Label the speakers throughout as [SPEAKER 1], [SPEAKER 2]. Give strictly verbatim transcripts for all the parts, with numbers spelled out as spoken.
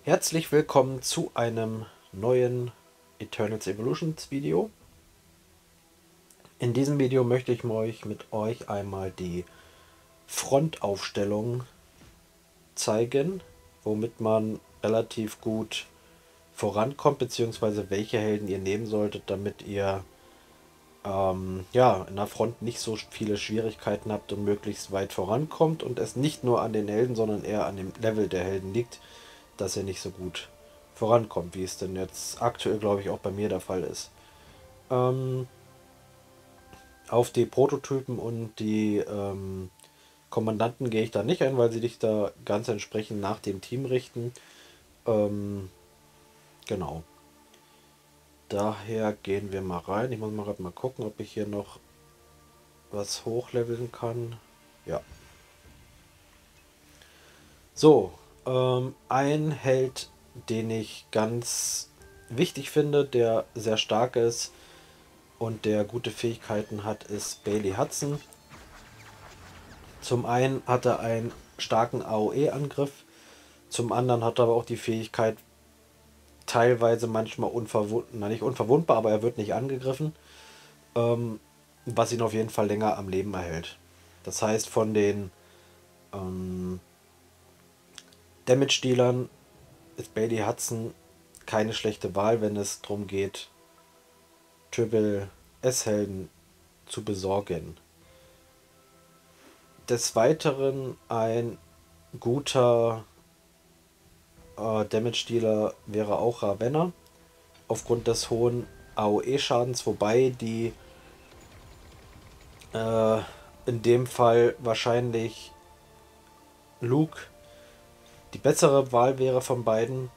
[SPEAKER 1] Herzlich willkommen zu einem neuen Eternals Evolutions Video. In diesem Video möchte ich euch mit euch einmal die Frontaufstellung zeigen, womit man relativ gut vorankommt, beziehungsweise welche Helden ihr nehmen solltet, damit ihr ähm, ja, in der Front nicht so viele Schwierigkeiten habt und möglichst weit vorankommt und es nicht nur an den Helden, sondern eher an dem Level der Helden liegt, dass ihr nicht so gut vorankommt, wie es denn jetzt aktuell, glaube ich, auch bei mir der Fall ist. Ähm, auf die Prototypen und die ähm, Kommandanten gehe ich da nicht ein, weil sie dich da ganz entsprechend nach dem Team richten. Ähm, genau. Daher gehen wir mal rein. Ich muss mal gerade mal gucken, ob ich hier noch was hochleveln kann. Ja. So, ähm, ein Held, den ich ganz wichtig finde, der sehr stark ist und der gute Fähigkeiten hat, ist Bailey Hudson. Zum einen hat er einen starken A O E-Angriff, zum anderen hat er aber auch die Fähigkeit, teilweise manchmal unverwundbar, nicht unverwundbar, aber er wird nicht angegriffen, ähm, was ihn auf jeden Fall länger am Leben erhält. Das heißt, von den ähm, Damage-Dealern ist Bailey Hudson keine schlechte Wahl, wenn es darum geht, Triple S-Helden zu besorgen. Des Weiteren ein guter äh, Damage-Dealer wäre auch Ravenna, aufgrund des hohen A O E-Schadens, wobei die äh, in dem Fall wahrscheinlich Luke die bessere Wahl wäre von beiden.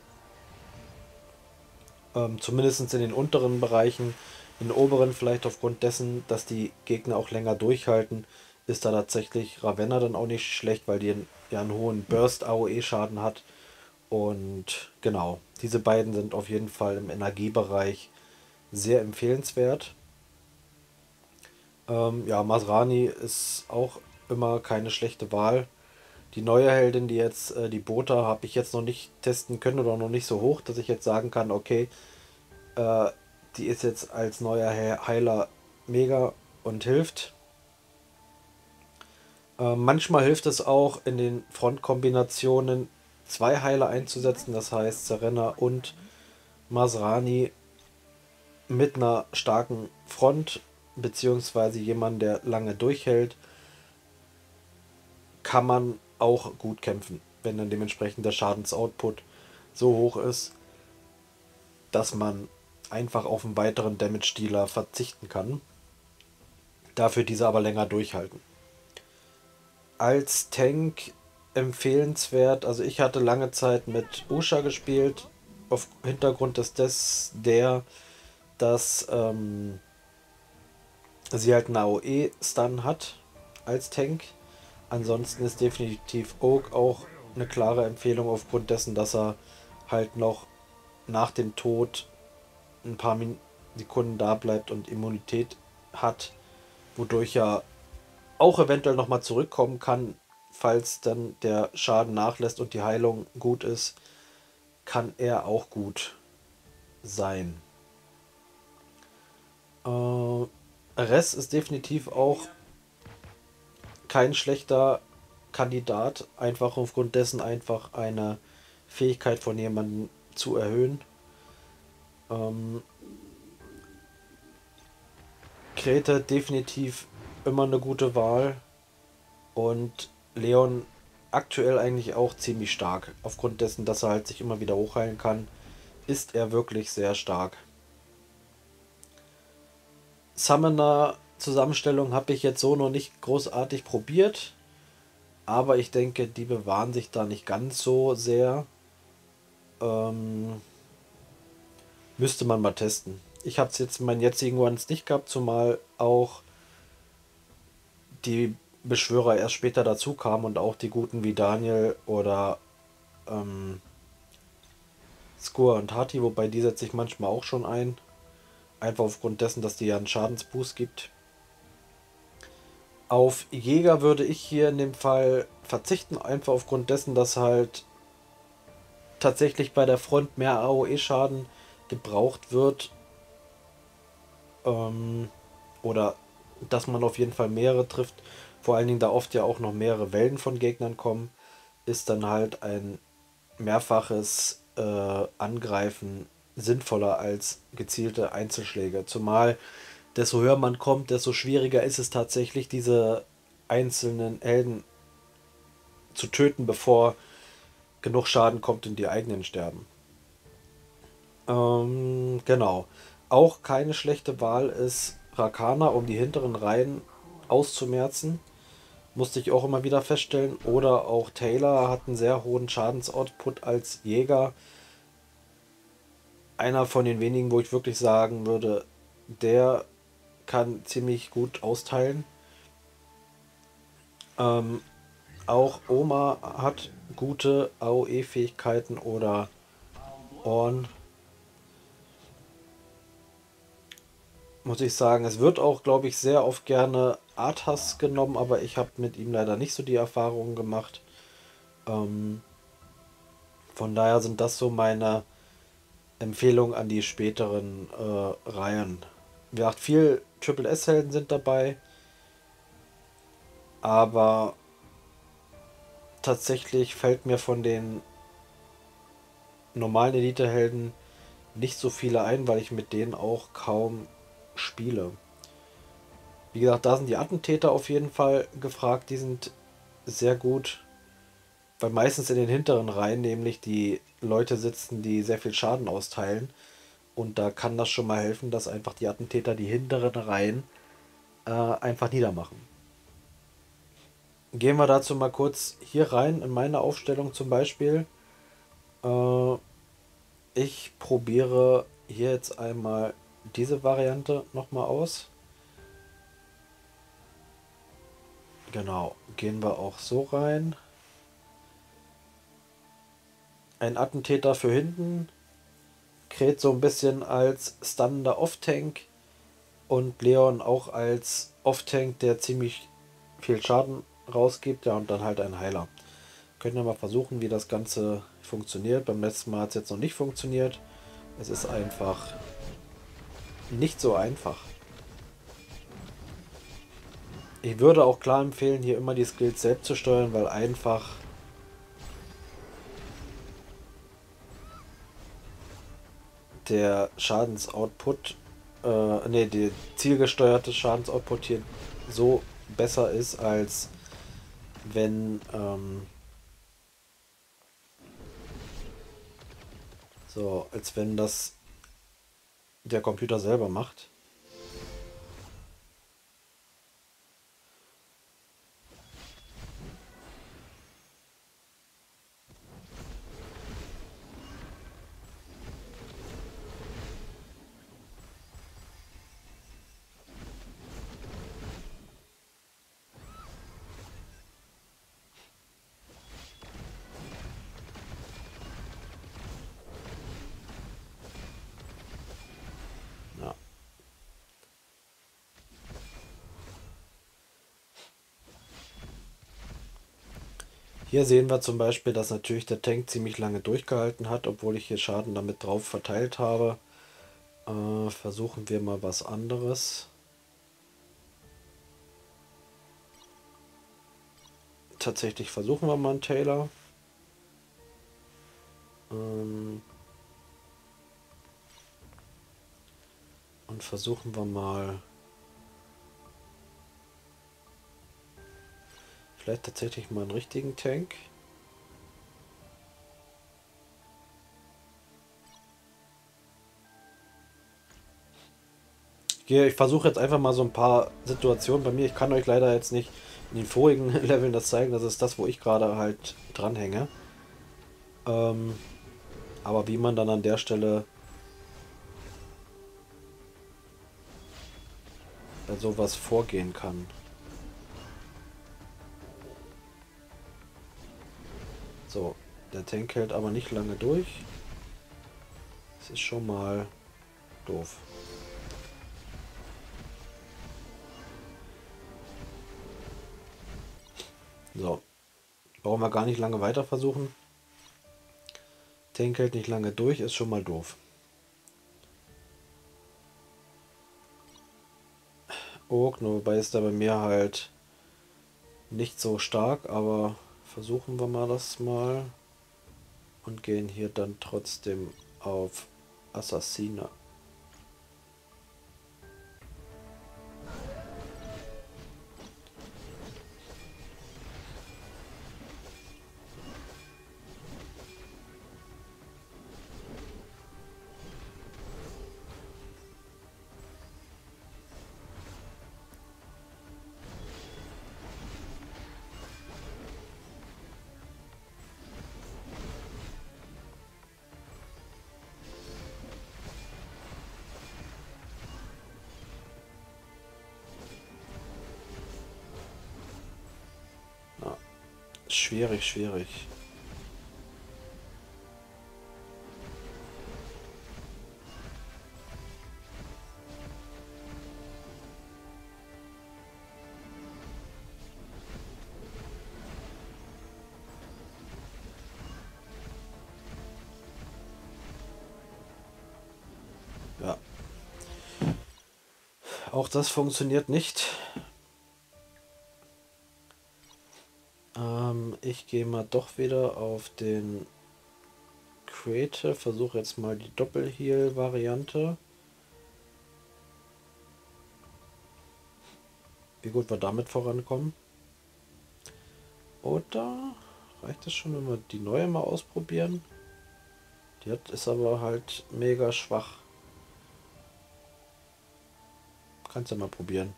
[SPEAKER 1] Ähm, zumindest in den unteren Bereichen. In den oberen vielleicht aufgrund dessen, dass die Gegner auch länger durchhalten, ist da tatsächlich Ravenna dann auch nicht schlecht, weil die ja einen hohen Burst-A O E-Schaden hat. Und genau, diese beiden sind auf jeden Fall im Energiebereich sehr empfehlenswert. Ähm, ja, Masrani ist auch immer keine schlechte Wahl. Die neue Heldin, die jetzt, äh, die Bota, habe ich jetzt noch nicht testen können oder noch nicht so hoch, dass ich jetzt sagen kann, okay, äh, die ist jetzt als neuer He Heiler mega und hilft. Äh, manchmal hilft es auch in den Frontkombinationen zwei Heiler einzusetzen, das heißt Serena und Masrani mit einer starken Front, beziehungsweise jemand, der lange durchhält, kann man auch gut kämpfen, wenn dann dementsprechend der Schadensoutput so hoch ist, dass man einfach auf einen weiteren Damage-Dealer verzichten kann. Dafür diese aber länger durchhalten. Als Tank empfehlenswert, also ich hatte lange Zeit mit Usha gespielt, auf Hintergrund ist das der, dass ähm, sie halt einen A O E-Stun hat als Tank. Ansonsten ist definitiv Oak auch eine klare Empfehlung aufgrund dessen, dass er halt noch nach dem Tod ein paar Sekunden da bleibt und Immunität hat, wodurch er auch eventuell nochmal zurückkommen kann, falls dann der Schaden nachlässt und die Heilung gut ist, kann er auch gut sein. Äh, Res ist definitiv auch kein schlechter Kandidat, einfach aufgrund dessen einfach eine Fähigkeit von jemandem zu erhöhen. Ähm, Krete definitiv immer eine gute Wahl und Leon aktuell eigentlich auch ziemlich stark. Aufgrund dessen, dass er halt sich immer wieder hochheilen kann, ist er wirklich sehr stark. Summoner-Zusammenstellung habe ich jetzt so noch nicht großartig probiert, aber ich denke, die bewahren sich da nicht ganz so sehr. Ähm, müsste man mal testen. Ich habe es jetzt in meinen jetzigen Ones nicht gehabt, zumal auch die Beschwörer erst später dazu kamen und auch die guten wie Daniel oder ähm, Skur und Hati, wobei die setze ich manchmal auch schon ein. Einfach aufgrund dessen, dass die ja einen Schadensboost gibt. Auf Jäger würde ich hier in dem Fall verzichten, einfach aufgrund dessen, dass halt tatsächlich bei der Front mehr A O E-Schaden gebraucht wird, ähm, oder dass man auf jeden Fall mehrere trifft, vor allen Dingen da oft ja auch noch mehrere Wellen von Gegnern kommen, ist dann halt ein mehrfaches äh, Angreifen sinnvoller als gezielte Einzelschläge. Zumal desto höher man kommt, desto schwieriger ist es tatsächlich, diese einzelnen Helden zu töten, bevor genug Schaden kommt und die eigenen sterben. Ähm, genau. Auch keine schlechte Wahl ist Rakana, um die hinteren Reihen auszumerzen. Musste ich auch immer wieder feststellen. Oder auch Taylor hat einen sehr hohen Schadensoutput als Jäger. Einer von den wenigen, wo ich wirklich sagen würde, der kann ziemlich gut austeilen. Ähm, auch Oma hat gute A O E-Fähigkeiten oder Orn, muss ich sagen. Es wird auch, glaube ich, sehr oft gerne Arthas genommen, aber ich habe mit ihm leider nicht so die Erfahrungen gemacht. Ähm, von daher sind das so meine Empfehlungen an die späteren äh, Reihen. Wie gesagt, viel Triple S-Helden sind dabei, aber tatsächlich fällt mir von den normalen Elite-Helden nicht so viele ein, weil ich mit denen auch kaum spiele. Wie gesagt, da sind die Attentäter auf jeden Fall gefragt, die sind sehr gut, weil meistens in den hinteren Reihen nämlich die Leute sitzen, die sehr viel Schaden austeilen. Und da kann das schon mal helfen, dass einfach die Attentäter die hinteren Reihen äh, einfach niedermachen. Gehen wir dazu mal kurz hier rein in meine Aufstellung zum Beispiel. Äh, ich probiere hier jetzt einmal diese Variante nochmal aus. Genau, gehen wir auch so rein. Ein Attentäter für hinten, Kret so ein bisschen als stunnender Off-Tank und Leon auch als Off-Tank, der ziemlich viel Schaden rausgibt, ja, und dann halt ein Heiler. Können wir mal versuchen, wie das Ganze funktioniert. Beim letzten Mal hat es jetzt noch nicht funktioniert. Es ist einfach nicht so einfach. Ich würde auch klar empfehlen, hier immer die Skills selbst zu steuern, weil einfach der Schadensoutput, äh, ne, der zielgesteuerte Schadensoutput hier so besser ist, als wenn, ähm, so, als wenn das der Computer selber macht. Ja. Hier sehen wir zum Beispiel, dass natürlich der Tank ziemlich lange durchgehalten hat, obwohl ich hier Schaden damit drauf verteilt habe. Äh, versuchen wir mal was anderes. Tatsächlich versuchen wir mal einen Taylor. Ähm, und versuchen wir mal vielleicht tatsächlich mal einen richtigen Tank. Ich versuche jetzt einfach mal so ein paar Situationen bei mir. Ich kann euch leider jetzt nicht in den vorigen Leveln das zeigen. Das ist das, wo ich gerade halt dranhänge. Ähm, aber wie man dann an der Stelle bei sowas vorgehen kann. So, der Tank hält aber nicht lange durch. Das ist schon mal doof. So, brauchen wir gar nicht lange weiter versuchen. Tank hält nicht lange durch, ist schon mal doof. Ogno, wobei ist da bei mir halt nicht so stark, aber versuchen wir mal das mal und gehen hier dann trotzdem auf Assassine. Schwierig, schwierig. Ja. Auch das funktioniert nicht. Ähm, ich gehe mal doch wieder auf den Creative, versuche jetzt mal die Doppelheal-Variante. Wie gut wir damit vorankommen. Oder reicht es schon, wenn wir die neue mal ausprobieren? Die hat, ist aber halt mega schwach. Kannst ja mal probieren.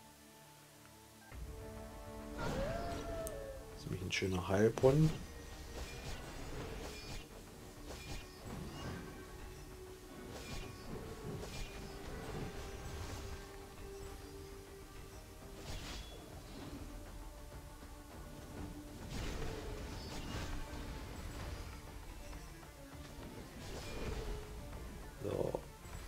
[SPEAKER 1] Das ist nämlich ein schöner Heilbrunnen. So.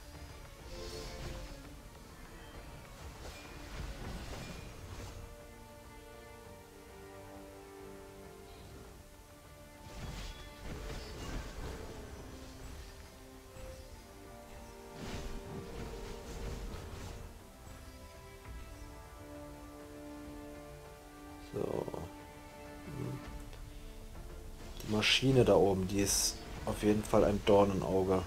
[SPEAKER 1] So. Die Maschine da oben, die ist auf jeden Fall ein Dorn im Auge.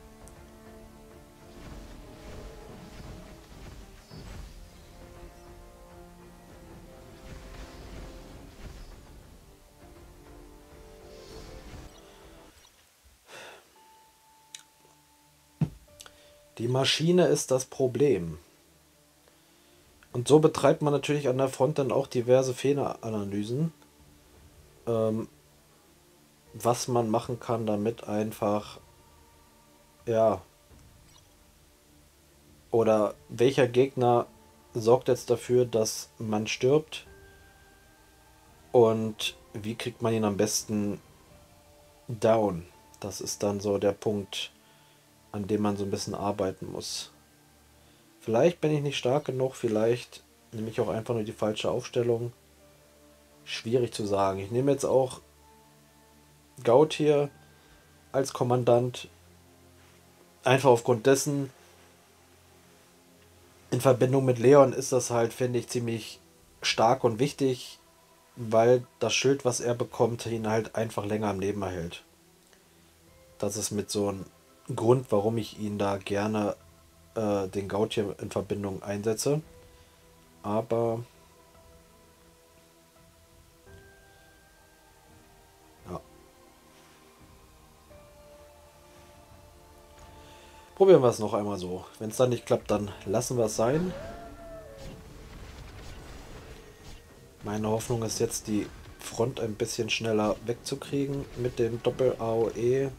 [SPEAKER 1] Die Maschine ist das Problem. Und so betreibt man natürlich an der Front dann auch diverse Fehleranalysen, ähm, was man machen kann, damit einfach, ja, oder welcher Gegner sorgt jetzt dafür, dass man stirbt und wie kriegt man ihn am besten down. Das ist dann so der Punkt, an dem man so ein bisschen arbeiten muss. Vielleicht bin ich nicht stark genug, vielleicht nehme ich auch einfach nur die falsche Aufstellung. Schwierig zu sagen. Ich nehme jetzt auch Gaut hier als Kommandant. Einfach aufgrund dessen, in Verbindung mit Leon ist das halt, finde ich, ziemlich stark und wichtig, weil das Schild, was er bekommt, ihn halt einfach länger am Leben erhält. Das ist mit so einem Grund, warum ich ihn da gerne äh, den Gaut hier in Verbindung einsetze. Aber ja. Probieren wir es noch einmal so. Wenn es dann nicht klappt, dann lassen wir es sein. Meine Hoffnung ist jetzt, die Front ein bisschen schneller wegzukriegen mit dem Doppel-A O E.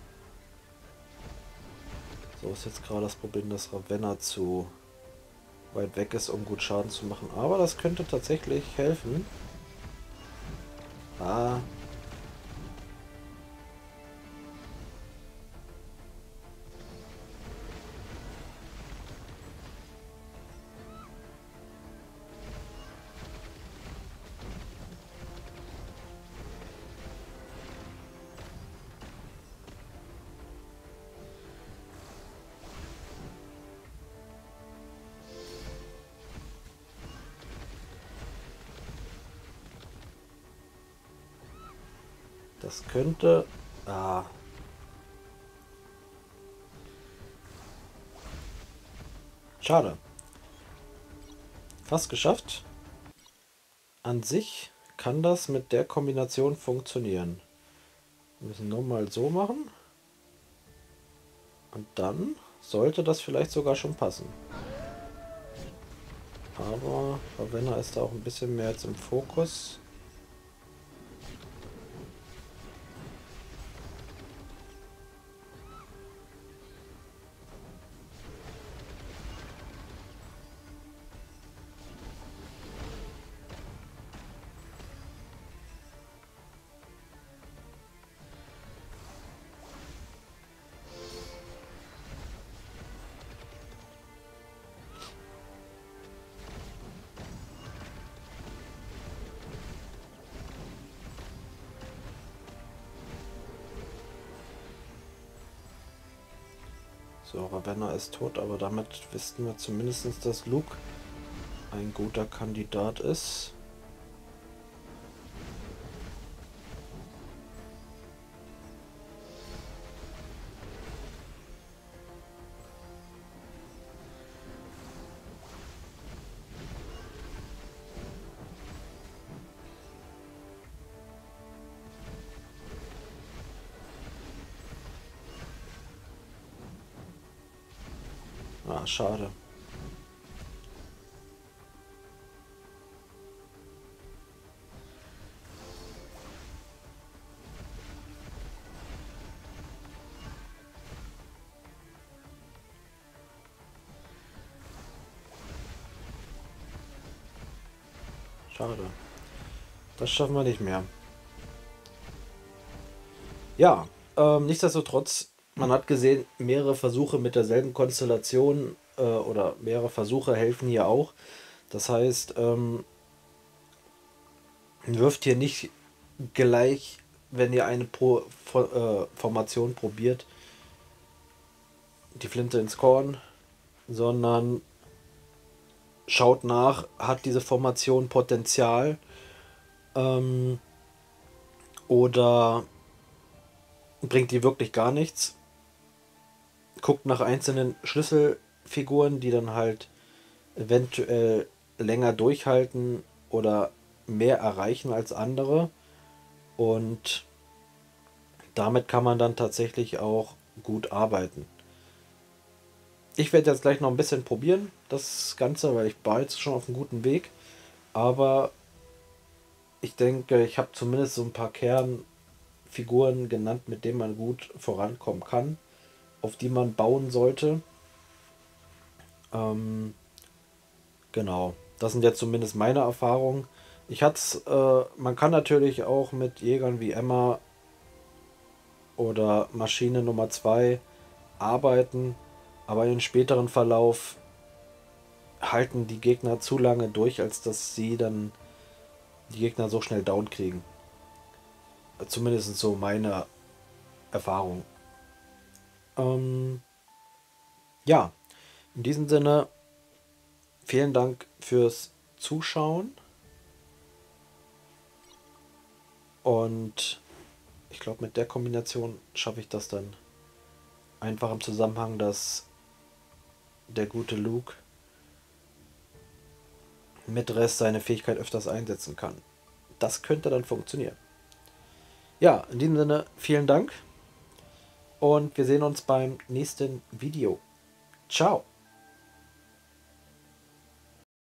[SPEAKER 1] So ist jetzt gerade das Problem, dass Ravenna zu weit weg ist, um gut Schaden zu machen. Aber das könnte tatsächlich helfen. Ah. Das könnte... Ah. Schade. Fast geschafft. An sich kann das mit der Kombination funktionieren. Wir müssen nur mal so machen. Und dann sollte das vielleicht sogar schon passen. Aber Ravenna ist da auch ein bisschen mehr jetzt im Fokus. So, Ravenna ist tot, aber damit wissen wir zumindest, dass Luke ein guter Kandidat ist. Ah, schade. Schade. Das schaffen wir nicht mehr. Ja, ähm, nichtsdestotrotz, man hat gesehen, mehrere Versuche mit derselben Konstellation äh, oder mehrere Versuche helfen hier auch. Das heißt, ähm, wirft hier nicht gleich, wenn ihr eine Pro, Fo- äh, Formation probiert, die Flinte ins Korn, sondern schaut nach, hat diese Formation Potenzial ähm, oder bringt die wirklich gar nichts. Guckt nach einzelnen Schlüsselfiguren, die dann halt eventuell länger durchhalten oder mehr erreichen als andere. Und damit kann man dann tatsächlich auch gut arbeiten. Ich werde jetzt gleich noch ein bisschen probieren, das Ganze, weil ich war jetzt schon auf einem guten Weg. Aber ich denke, ich habe zumindest so ein paar Kernfiguren genannt, mit denen man gut vorankommen kann, auf die man bauen sollte. Ähm, genau, das sind jetzt zumindest meine Erfahrungen. Ich hatte äh, man kann natürlich auch mit Jägern wie Emma oder Maschine Nummer zwei arbeiten, aber im späteren Verlauf halten die Gegner zu lange durch, als dass sie dann die Gegner so schnell down kriegen. Zumindest so meine Erfahrung. Ähm, ja, in diesem Sinne, vielen Dank fürs Zuschauen. Und ich glaube, mit der Kombination schaffe ich das dann einfach im Zusammenhang, dass der gute Luke mit Rest seine Fähigkeit öfters einsetzen kann. Das könnte dann funktionieren. Ja, in diesem Sinne, vielen Dank und wir sehen uns beim nächsten Video. Ciao!